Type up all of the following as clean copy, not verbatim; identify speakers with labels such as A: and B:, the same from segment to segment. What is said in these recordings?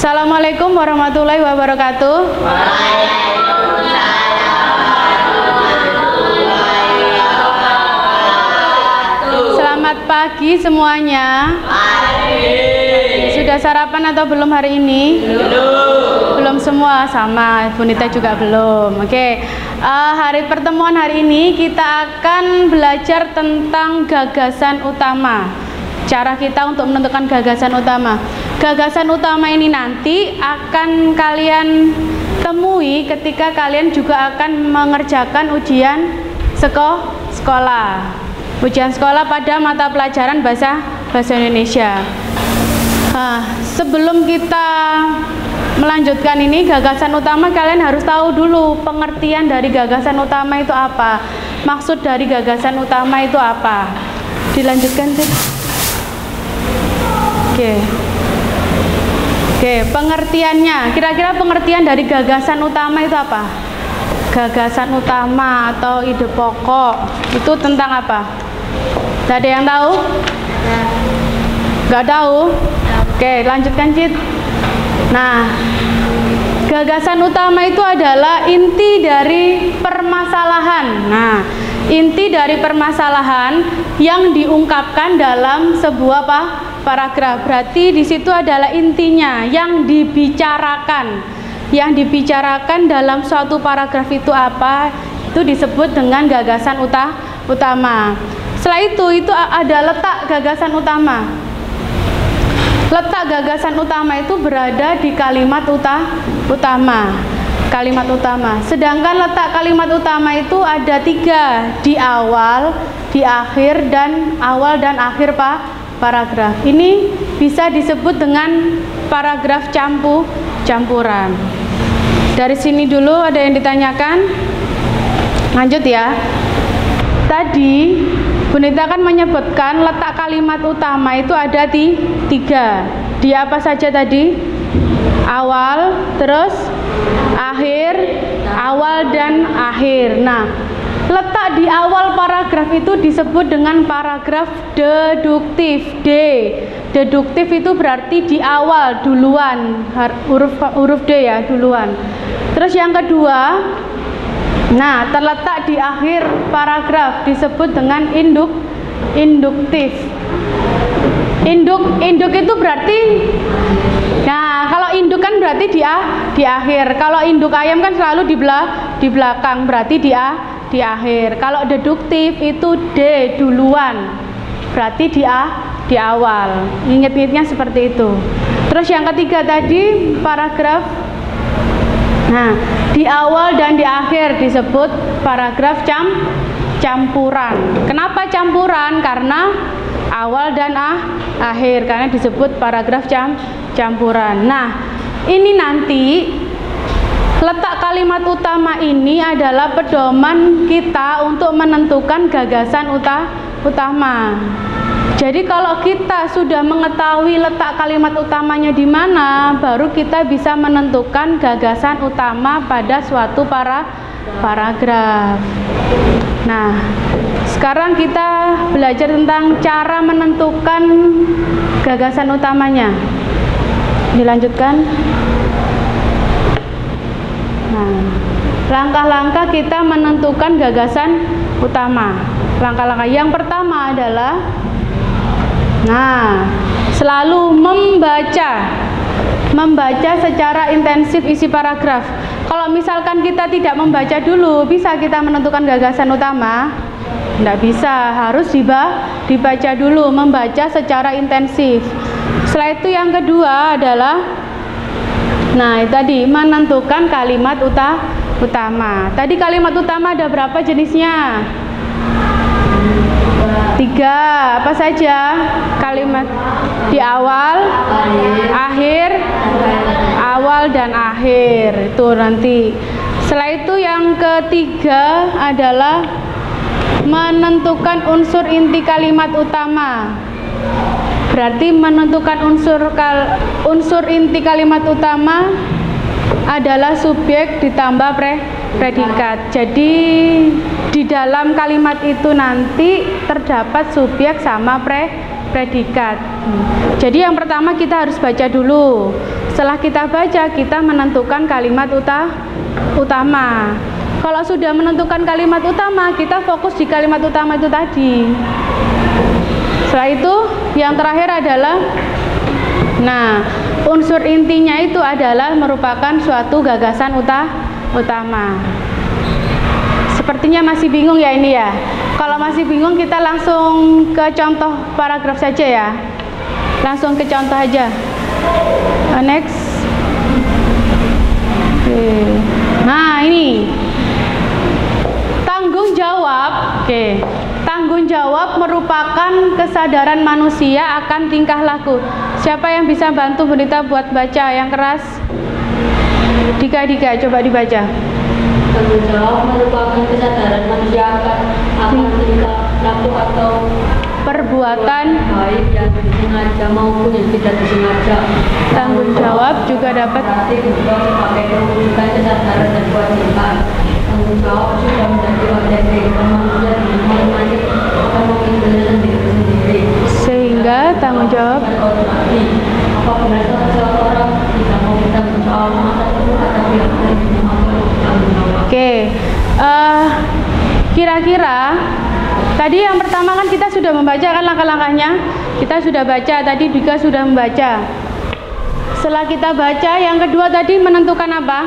A: Assalamualaikum warahmatullahi wabarakatuh. Selamat pagi semuanya. Sudah sarapan atau belum hari ini? Belum semua, sama Bu Nita juga belum. Oke, hari pertemuan hari ini kita akan belajar tentang gagasan utama. Cara kita untuk menentukan gagasan utama. Gagasan utama ini nanti akan kalian temui ketika kalian juga akan mengerjakan ujian sekolah. Ujian sekolah pada mata pelajaran bahasa Indonesia. Sebelum kita melanjutkan ini gagasan utama, kalian harus tahu dulu pengertian dari gagasan utama itu apa. Maksud dari gagasan utama itu apa. Dilanjutkan sih. Oke, pengertiannya. Kira-kira pengertian dari gagasan utama itu apa? Gagasan utama atau ide pokok itu tentang apa? Gak ada yang tahu? Gak tahu? Oke, lanjutkan Cid. Nah, gagasan utama itu adalah inti dari permasalahan. Nah, inti dari permasalahan yang diungkapkan dalam sebuah paragraf. Berarti di situ adalah intinya yang dibicarakan. Yang dibicarakan dalam suatu paragraf itu apa? Itu disebut dengan gagasan utama. Setelah itu ada letak gagasan utama. Letak gagasan utama itu berada di kalimat utama. Kalimat utama. Sedangkan letak kalimat utama itu ada 3, di awal, di akhir, dan awal dan akhir paragraf. Ini bisa disebut dengan paragraf campuran. Dari sini dulu ada yang ditanyakan. Lanjut ya. Tadi Bu Nita kan menyebutkan letak kalimat utama itu ada 3. Di apa saja tadi? Awal, terus akhir, awal dan akhir. Nah, letak di awal paragraf itu disebut dengan paragraf deduktif. Deduktif itu berarti di awal, duluan, huruf D ya, duluan. Terus yang kedua, nah, terletak di akhir paragraf disebut dengan induktif. Induk itu berarti, nah kalau induk kan berarti di akhir. Kalau induk ayam kan selalu di belakang, berarti di akhir. Kalau deduktif itu D duluan, berarti di awal. Ingat-ingatnya seperti itu. Terus yang ketiga tadi paragraf, nah di awal dan di akhir disebut paragraf campuran. Kenapa campuran? Karena awal dan akhir, karena disebut paragraf campuran. Nah, ini nanti letak kalimat utama ini adalah pedoman kita untuk menentukan gagasan utama. Jadi kalau kita sudah mengetahui letak kalimat utamanya di mana, baru kita bisa menentukan gagasan utama pada suatu paragraf. Nah, sekarang kita belajar tentang cara menentukan gagasan utamanya. Dilanjutkan. Nah, langkah-langkah kita menentukan gagasan utama. Langkah-langkah yang pertama adalah, nah, selalu membaca secara intensif isi paragraf. Kalau misalkan kita tidak membaca dulu, bisa kita menentukan gagasan utama? Tidak bisa, harus dibaca dulu, membaca secara intensif. Setelah itu yang kedua adalah, nah tadi menentukan kalimat utama. Tadi kalimat utama ada berapa jenisnya? 3. Apa saja? Kalimat di awal, akhir, awal dan akhir. Itu nanti. Setelah itu yang ketiga adalah menentukan unsur inti kalimat utama. Berarti menentukan unsur inti kalimat utama adalah subjek ditambah predikat. Jadi di dalam kalimat itu nanti terdapat subjek sama predikat. Jadi yang pertama kita harus baca dulu. setelah kita baca, kita menentukan kalimat utama. Kalau sudah menentukan kalimat utama, kita fokus di kalimat utama itu tadi. Setelah itu, yang terakhir adalah, nah, unsur intinya itu adalah merupakan suatu gagasan utama. Sepertinya masih bingung ya ini ya. Kalau masih bingung, kita langsung ke contoh paragraf saja ya. Langsung ke contoh aja. Next. Oke. Nah, ini tanggung jawab. Oke. Tanggung jawab merupakan kesadaran manusia akan tingkah laku. Siapa yang bisa bantu Bu Nita buat baca yang keras? Dika, coba dibaca.
B: Tanggung jawab merupakan kesadaran manusia akan tingkah laku atau
A: perbuatan
B: baik yang disengaja maupun yang tidak disengaja.
A: Tanggung jawab juga dapat
B: berarti juga sebagai mewujudkan kesadaran dan kewajiban. Tanggung jawab sudah menjadi wajib kehidupan manusia di masing-masing akan memilih sendiri-sendiri.
A: Sehingga tanggung jawab
B: apabila seseorang tidak mau bertanggung jawab, maka tentu ada pihak lain yang mau bertanggung jawab.
A: Oke, kira-kira tadi yang pertama kan kita sudah membaca kan langkah-langkahnya. Kita sudah baca, tadi Dika sudah membaca. Setelah kita baca, yang kedua tadi menentukan apa?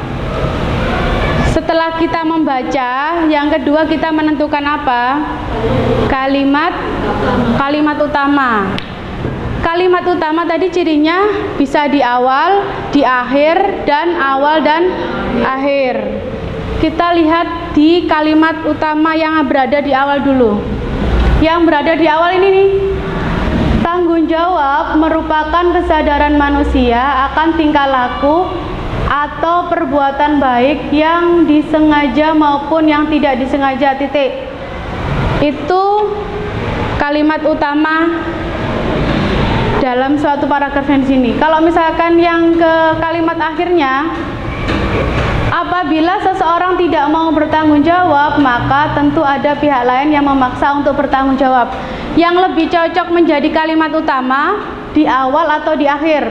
A: Setelah kita membaca, yang kedua kita menentukan apa? Kalimat utama. Kalimat utama tadi cirinya bisa di awal, di akhir, dan awal dan akhir. Kita lihat di kalimat utama yang berada di awal dulu. Yang berada di awal ini nih. Tanggung jawab merupakan kesadaran manusia akan tingkah laku atau perbuatan baik yang disengaja maupun yang tidak disengaja, titik. Itu kalimat utama dalam suatu paragraf di sini. Kalau misalkan yang ke kalimat akhirnya, apabila seseorang tidak mau bertanggung jawab, maka tentu ada pihak lain yang memaksa untuk bertanggung jawab. Yang lebih cocok menjadi kalimat utama di awal atau di akhir?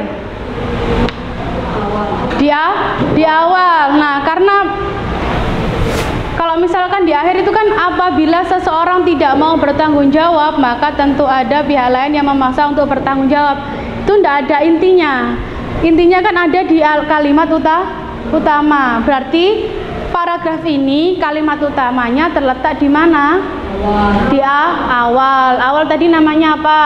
A: Di awal. Nah, karena kalau misalkan di akhir itu kan apabila seseorang tidak mau bertanggung jawab, maka tentu ada pihak lain yang memaksa untuk bertanggung jawab. Itu tidak ada intinya. Intinya kan ada di kalimat utama. Berarti paragraf ini kalimat utamanya terletak di mana? Di awal. Awal tadi namanya apa?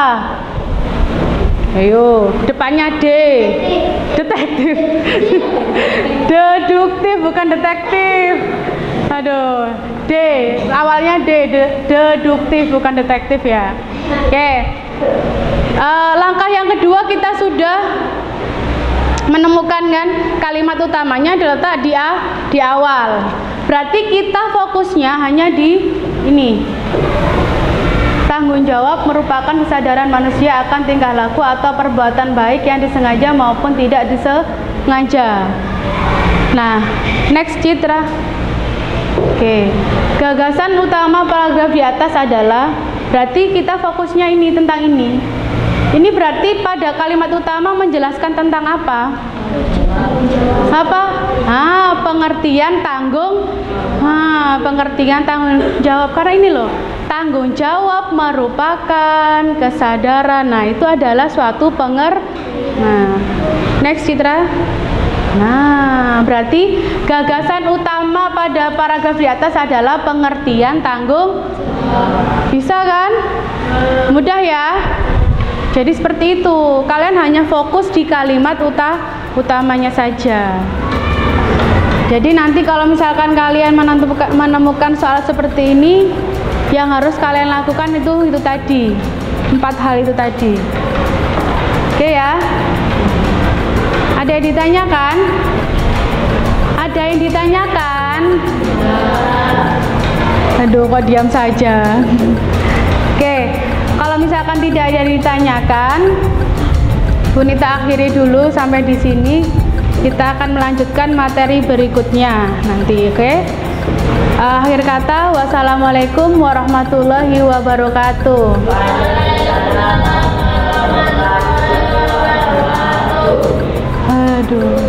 A: Ayo, depannya D. Detektif. Deduktif bukan detektif. Aduh, D. Awalnya D. Deduktif bukan detektif ya. Oke. Langkah yang kedua kita sudah menemukan kan kalimat utamanya terletak di awal. Berarti kita fokusnya hanya di ini. Tanggung jawab merupakan kesadaran manusia akan tingkah laku atau perbuatan baik yang disengaja maupun tidak disengaja. Nah, next citra. Oke. Gagasan utama paragraf di atas adalah, berarti kita fokusnya ini tentang ini. Ini berarti pada kalimat utama menjelaskan tentang apa? Pengertian tanggung jawab. Karena ini loh, tanggung jawab merupakan kesadaran. Nah, itu adalah suatu Nah, next citra. Nah, berarti gagasan utama pada paragraf di atas adalah pengertian tanggung. Bisa kan? Mudah ya? Jadi seperti itu. Kalian hanya fokus di kalimat utamanya saja. Jadi nanti kalau misalkan kalian menemukan soal seperti ini, yang harus kalian lakukan itu tadi. 4 hal itu tadi. Oke ya? Ada yang ditanyakan? Ada yang ditanyakan? Aduh, kok diam saja. Oke, kalau misalkan tidak ada yang ditanyakan, Bu Nita akhiri dulu sampai di sini. Kita akan melanjutkan materi berikutnya nanti, oke? Akhir kata, wassalamualaikum warahmatullahi wabarakatuh. Waduh.